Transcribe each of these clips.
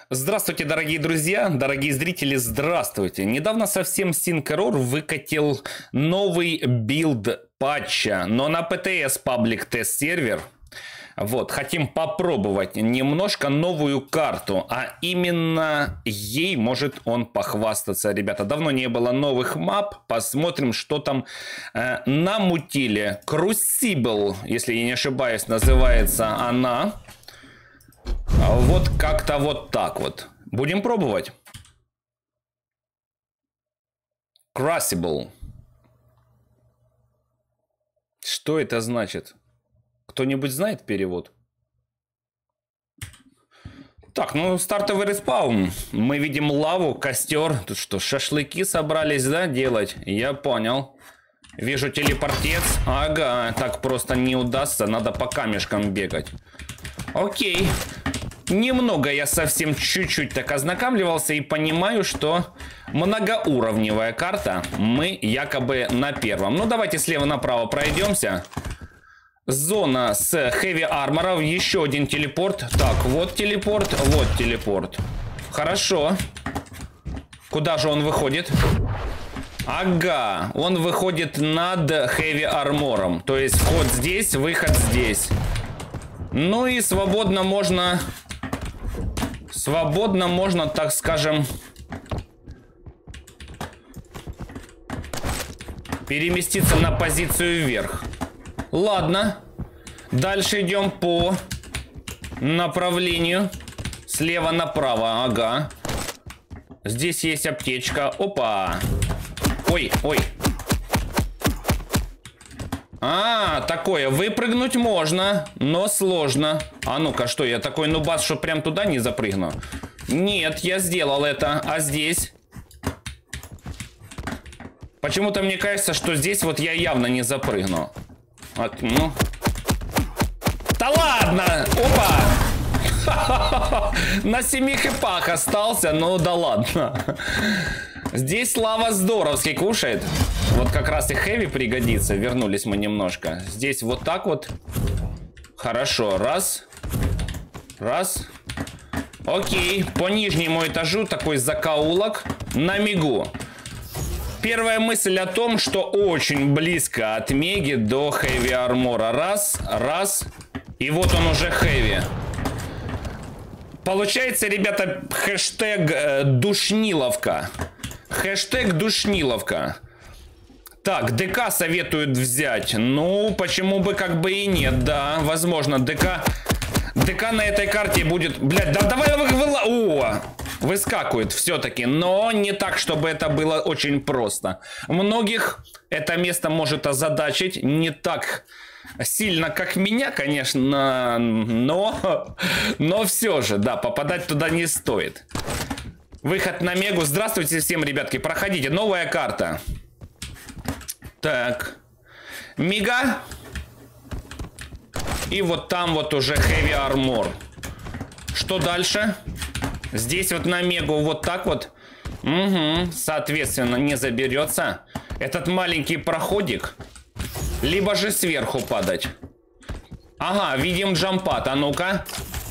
Здравствуйте, дорогие друзья, дорогие зрители, здравствуйте. Недавно совсем Sync выкатил новый билд патча, но на PTS Public Test сервер. Вот, хотим попробовать немножко новую карту, а именно ей может он похвастаться, ребята. Давно не было новых мап, посмотрим, что там намутили. Crucible, если я не ошибаюсь, называется она. Вот как-то вот так вот. Будем пробовать. Crucible. Что это значит? Кто-нибудь знает перевод? Так, ну стартовый респаун. Мы видим лаву, костер. Тут что, шашлыки собрались, да, делать? Я понял. Вижу телепортец. Ага, так просто не удастся. Надо по камешкам бегать. Окей. Немного я совсем чуть-чуть так ознакомливался и понимаю, что многоуровневая карта. Мы якобы на первом. Ну давайте слева направо пройдемся. Зона с Heavy Armor. Еще один телепорт. Так, вот телепорт, вот телепорт. Хорошо. Куда же он выходит? Ага, он выходит над Heavy Armor. То есть вход здесь, выход здесь. Ну и свободно можно, так скажем, переместиться на позицию вверх. Ладно. Дальше идем по направлению. Слева направо. Ага. Здесь есть аптечка. Опа. Ой, ой. А, такое. Выпрыгнуть можно, но сложно. А ну-ка, что, я такой нубас, что прям туда не запрыгну? Нет, я сделал это. А здесь? Почему-то мне кажется, что здесь вот я явно не запрыгну. Ну. Да ладно! Опа! На 7 хипах остался, ну да ладно. Здесь лава здоровски кушает. Вот как раз и хэви пригодится. Вернулись мы немножко. Здесь вот так вот. Хорошо. Раз. Раз. Окей. По нижнему этажу такой закоулок. На мигу. Первая мысль о том, что очень близко от Меги до Heavy Armor. Раз, раз. И вот он уже Heavy. Получается, ребята, хэштег душниловка. Хэштег душниловка. Так, ДК советуют взять. Ну, почему бы как бы и нет, да. Возможно, ДК на этой карте будет... Блядь, да давай... О! Выскакивает все-таки, но не так, чтобы это было очень просто. Многих это место может озадачить, не так сильно, как меня, конечно, но все же, да, попадать туда не стоит. Выход на Мегу. Здравствуйте всем, ребятки, проходите. Новая карта. Так. Мега. И вот там вот уже Heavy Armor. Что дальше? Здесь вот на Мегу вот так вот. Угу, соответственно, не заберется. Этот маленький проходик. Либо же сверху падать. Ага, видим джампад. А ну-ка.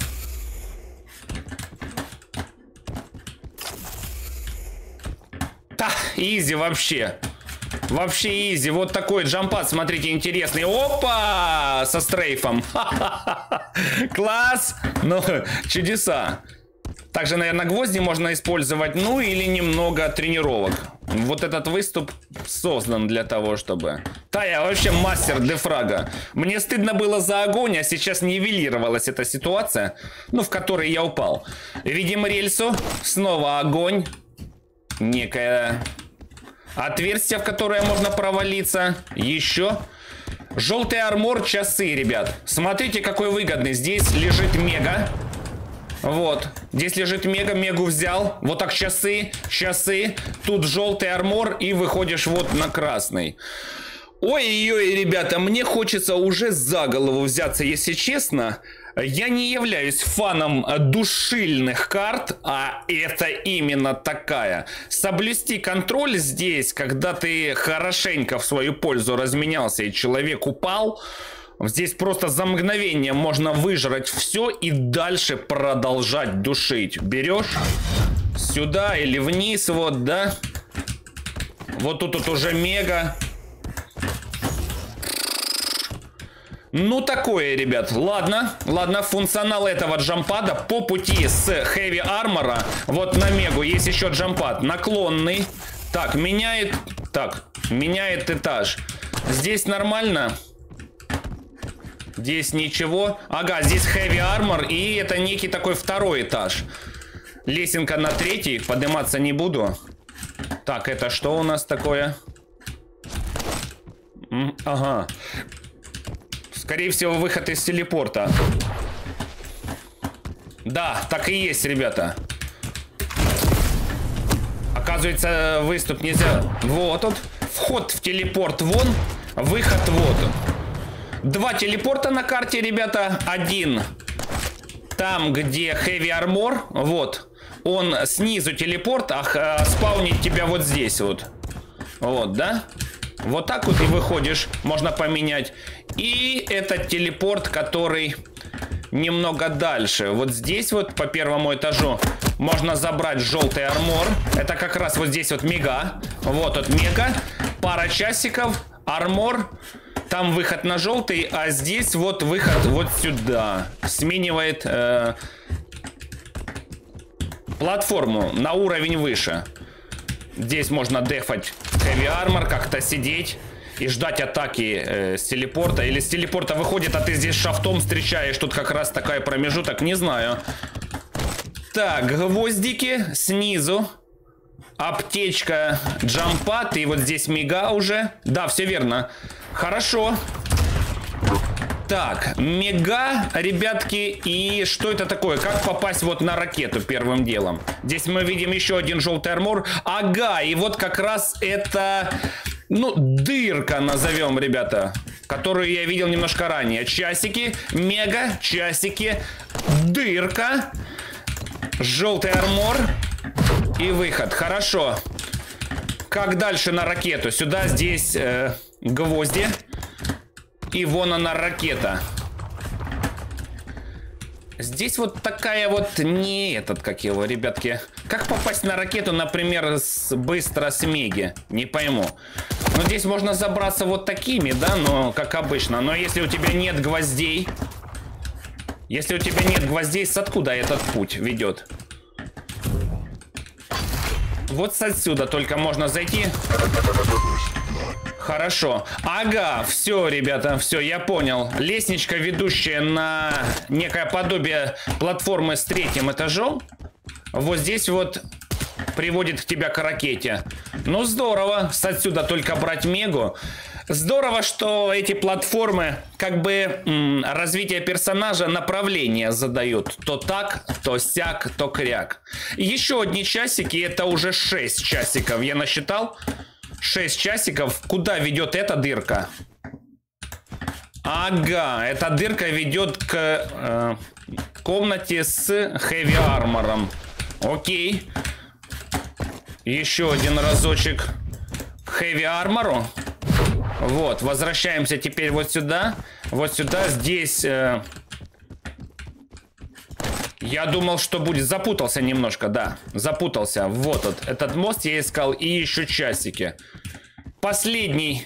Да, изи вообще. Вообще изи. Вот такой джампад, смотрите, интересный. Опа! Со стрейфом. Класс! Ну, чудеса. Также, наверное, гвозди можно использовать, ну или немного тренировок. Вот этот выступ создан для того, чтобы... Да, я вообще мастер дефрага. Мне стыдно было за огонь, а сейчас нивелировалась эта ситуация, ну, в которой я упал. Видим рельсу, снова огонь. Некое отверстие, в которое можно провалиться. Еще. Желтый армор, часы, ребят. Смотрите, какой выгодный. Здесь лежит Мега. Вот, здесь лежит Мега, Мегу взял. Вот так часы, часы. Тут желтый армор и выходишь вот на красный. Ой-ой-ой, ребята, мне хочется уже за голову взяться, если честно. Я не являюсь фаном душильных карт, а это именно такая. Соблюсти контроль здесь, когда ты хорошенько в свою пользу разменялся и человек упал. Здесь просто за мгновение можно выжрать все и дальше продолжать душить. Берешь сюда или вниз, вот, да? Вот тут уже мега. Ну, такое, ребят. Ладно, функционал этого джампада по пути с Heavy Armor. Вот на мегу есть еще джампад. Наклонный. Так, меняет этаж. Здесь нормально. Здесь ничего. Ага, здесь Heavy Armor. И это некий такой второй этаж. Лесенка на третий. Подниматься не буду. Так, это что у нас такое? Ага. Скорее всего, выход из телепорта. Да, так и есть, ребята. Оказывается, выступ нельзя. Вот он. Вход в телепорт вон. Выход вот он. 2 телепорта на карте, ребята. Один там, где Heavy Armor. Вот. Он снизу телепорт, спаунит тебя вот здесь вот. Вот, да? Вот так вот и выходишь. Можно поменять. И этот телепорт, который немного дальше. Вот здесь вот по первому этажу можно забрать желтый армор. Это как раз вот здесь вот мега. Вот вот мега. Пара часиков. Армор. Там выход на желтый. А здесь вот выход вот сюда. Сменивает платформу на уровень выше. Здесь можно дефать Heavy Armor, как-то сидеть и ждать атаки с телепорта. Или с телепорта выходит, а ты здесь шафтом встречаешь. Тут как раз такой промежуток, не знаю. Так, гвоздики снизу. Аптечка, джампад. И вот здесь мега уже. Да, все верно. Хорошо. Так, мега, ребятки, и что это такое? Как попасть вот на ракету первым делом? Здесь мы видим еще один желтый армор. Ага, и вот как раз это, ну, дырка назовем, ребята, которую я видел немножко ранее. Часики, мега, часики, дырка, желтый армор и выход. Хорошо. Как дальше на ракету? Сюда, здесь гвозди. И вон она ракета. Здесь вот такая вот, не этот, как его, ребятки. Как попасть на ракету, например, быстро с меги? Не пойму. Но здесь можно забраться вот такими, да, но как обычно. Но если у тебя нет гвоздей, с откуда этот путь ведет? Вот отсюда только можно зайти. Хорошо. Ага, все, ребята, все, я понял. Лестничка, ведущая на некое подобие платформы с 3-м этажом. Вот здесь вот приводит к тебя к ракете. Ну, здорово. С отсюда только брать мегу. Здорово, что эти платформы, как бы, развитие персонажа, направление задают. То так, то сяк, то кряк. Еще одни часики, это уже 6 часиков, я насчитал. 6 часиков. Куда ведет эта дырка? Ага, эта дырка ведет к комнате с Heavy Armor. Окей. Еще один разочек Heavy Armor. Вот, возвращаемся теперь вот сюда. Вот сюда, здесь... Я думал, что будет... Запутался немножко, да. Запутался. Вот этот мост я искал. И еще часики. Последний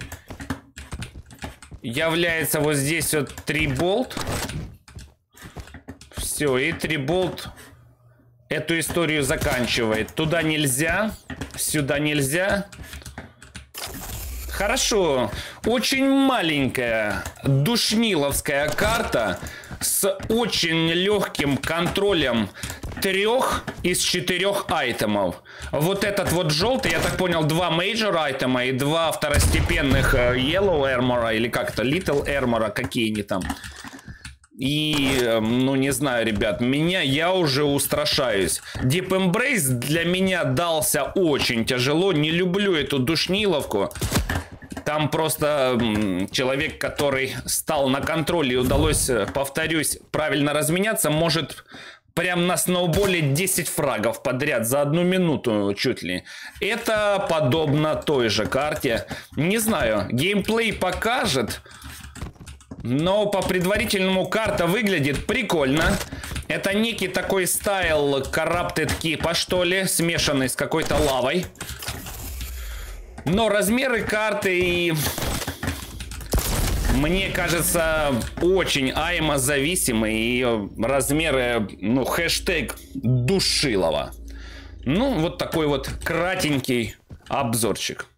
является вот здесь вот 3 болт. Все, и 3 болт эту историю заканчивает. Туда нельзя. Сюда нельзя. Хорошо. Очень маленькая душниловская карта с очень легким контролем 3 из 4 айтемов. Вот этот вот желтый, я так понял, 2 major айтема и 2 второстепенных yellow armor, или как-то little armor, какие они там. И, ну не знаю, ребят, я уже устрашаюсь. Deep Embrace для меня дался очень тяжело. Не люблю эту душниловку. Там просто человек, который стал на контроль и удалось, повторюсь, правильно разменяться, может прям на сноуболе 10 фрагов подряд за 1 минуту чуть ли. Это подобно той же карте. Не знаю, геймплей покажет. Но по предварительному карта выглядит прикольно. Это некий такой стайл Corrupted Keep, что ли, смешанный с какой-то лавой. Но размеры карты и... Мне кажется, очень аймозависимый, и размеры, ну, хэштег душилово. Ну, вот такой вот кратенький обзорчик.